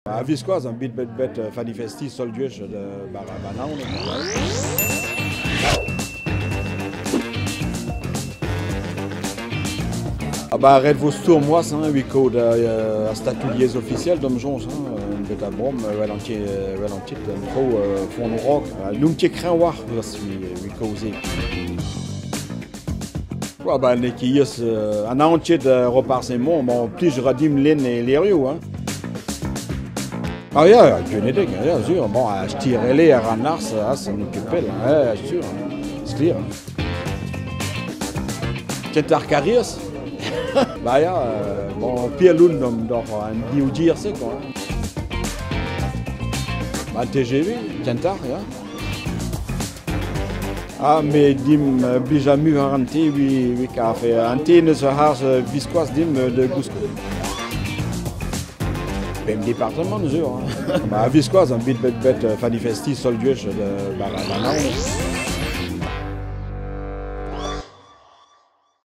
A viskoaz an bit bet fanifesti sol duech de banaon. Red vos tournois, oui, code à statuliers officiels d'homme Jones, bet a brom, wel an tit, fond rock, l'um ket craint war, oui, causé. Ne kies an antiet reparsemont, bon, plus radim len et l'eriou, hein. Ah ja, genedek, ja, sûr. Bon, je tirerai à Ranars, c'est une pelle, ouais, sûr, c'est clair. Kentar Carias. Bah ja, bon, Pierre Lund dans un bioudir, c'est quoi. Bah, TGV, Kentar, ja. Ah, mais dim bijamu harante, oui, café. Antenne se has visquoise dim de Gusco. Même département, nous, hein. Bah, visquoise, un bit bet fanifesti sol duech de banaon.